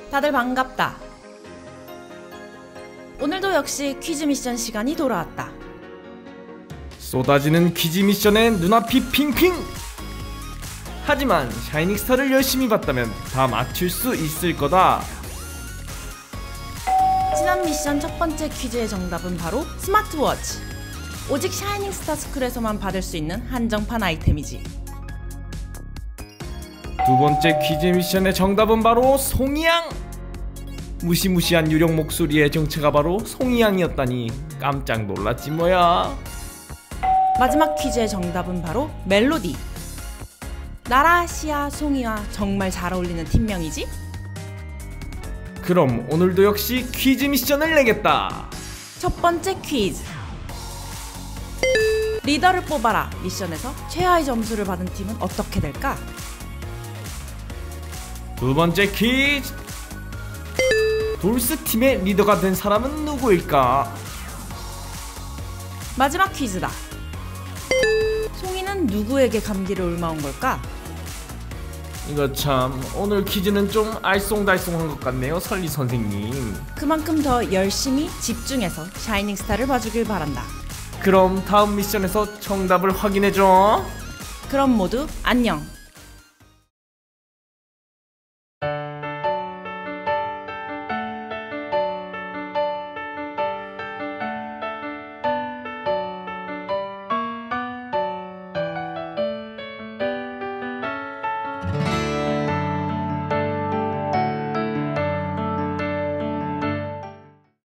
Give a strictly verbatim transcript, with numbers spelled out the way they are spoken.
다들 반갑다. 오늘도 역시 퀴즈 미션 시간이 돌아왔다. 쏟아지는 퀴즈 미션에 눈앞이 핑핑! 하지만 샤이닝스타를 열심히 봤다면 다 맞출 수 있을 거다. 지난 미션 첫 번째 퀴즈의 정답은 바로 스마트워치. 오직 샤이닝스타 스쿨에서만 받을 수 있는 한정판 아이템이지. 두 번째 퀴즈 미션의 정답은 바로 송이양! 무시무시한 유령 목소리의 정체가 바로 송이양이었다니 깜짝 놀랐지 뭐야. 마지막 퀴즈의 정답은 바로 멜로디. 나라, 시아, 송이와 정말 잘 어울리는 팀명이지? 그럼 오늘도 역시 퀴즈 미션을 내겠다. 첫 번째 퀴즈. 리더를 뽑아라 미션에서 최하의 점수를 받은 팀은 어떻게 될까? 두 번째 퀴즈. 돌스 팀의 리더가 된 사람은 누구일까? 마지막 퀴즈다. 송이는 누구에게 감기를 옮아온 걸까? 이거 참 오늘 퀴즈는 좀 알쏭달쏭한 것 같네요, 설리 선생님. 그만큼 더 열심히 집중해서 샤이닝스타를 봐주길 바란다. 그럼 다음 미션에서 정답을 확인해줘. 그럼 모두 안녕.